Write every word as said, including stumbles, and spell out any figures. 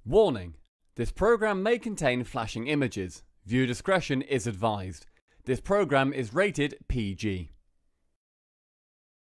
Warning: this program may contain flashing images. Viewer discretion is advised. This program is rated P G.